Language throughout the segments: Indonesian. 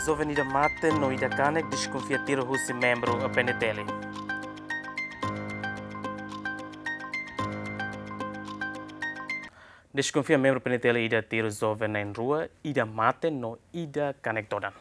jovem ida mate no ida canek desconfia tiro husi membro a penetele. Desconfia membro penetele ida tiro jovem na rua, ida mate no ida canek todan.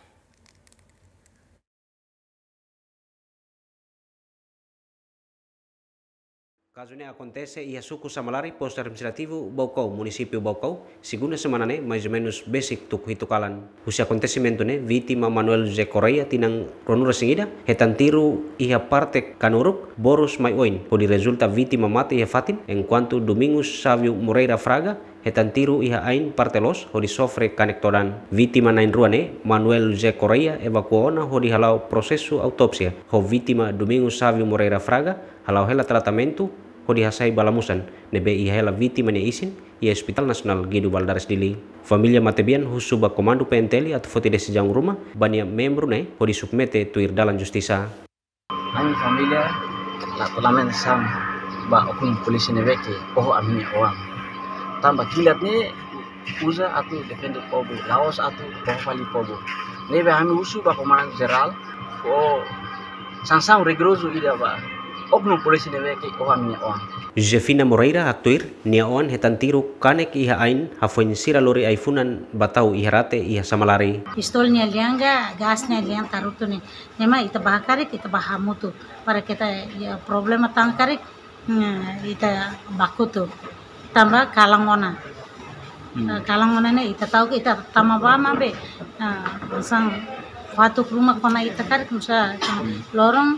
Caso ini acontece e a suku Samalari, posto administrativo Baucau, município Baucau, segunda semana né, mais ou menos basic tuku hitukalan. Husi acontecimento né, vítima Manuel José Correia tinang ronura singida, hetantiru iha parte kanuruk, boros mai oin, podi resulta vítima mate iha fatin, enquanto Domingos Sávio Moreira Fraga, hetantiru iha ain parte los, hodi sofre kanektodan. Vítima nain ruane, Manuel José Correia evacuona hodi halau prosesu autopsia, ho vítima Domingos Sávio Moreira Fraga, halau hela tratamento, hodi hasai balamusan nebe iha hela vítima ne isin e Hospital Nasional Guido Baldares Dili. Familia matebian husuba komando PNTL atau foto desi jang rumah banyak membro ne hodi submete tuir dalam justisa. Kami familia la kolamen sam ba oknum polisi ne veke oh amini awam. Tambah kilat ne uza atau defender pobo laos atau bahwali pobo. Nebe kami husuba komando general oh sansang regroso ida ba oknum polisi ne veke oh amini awam. Josefina Moreira aktuir nia oan hetantiru kanek iha ain hafoin sira lori aifunan batau iha rate iha samalari. Pistolnya lianga, gasnya liang tarutu nih. Nema ita bahakarik ita bahamutu. Para kita ya problema tangkarik ita bakutu. Tambah kalangona. Kalangona nih ita tahu ita tamabama be. Sang fatuk rumah kona ita karik musa lorong.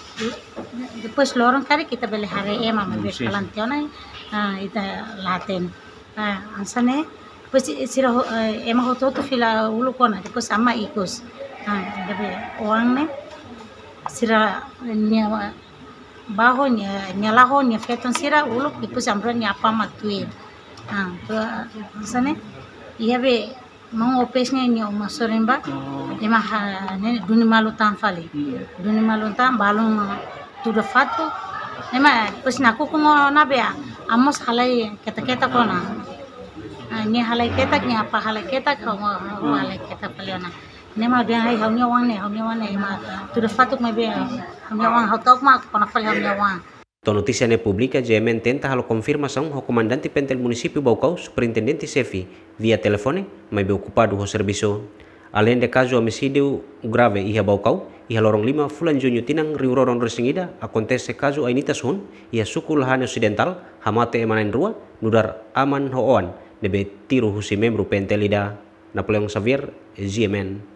Depois lorong kari kita beli hari ema mabe kalantiona ita laten ansane depois sira ema hoto fila ulu kona depois ama ikus debe orang ne sira nya baho nya laho nya feton sira ulu depois ambro nya apa matui to ansane iya be mau opesnya nya umasoremba ema ne duni malu tanfali duni malu tan balung tudo fato ema pues naku ko na be amos halai keta kona ni halai keta nya apa halai keta ko halai keta paliona nema dia hai haunya wang ne ema tudo fato me be haunya wang hautok ma kona fali haunya wang. Notícia ne publica GMN tenta halo confirmação ao comandante pentel município Baucau, superintendente chefe, via telefone, mas be ocupado o serviço. Além de caso homicídio grave iha Baucau, iha lorong 5 Fulan Junho tinang riuroron resingida, acontece caso Ainita Sun, iha suku Lahane Ocidental, hamate emanan rua, nudar aman hoan, nebe tiru husi membro pentelida. Napoleon Xavier, GMN.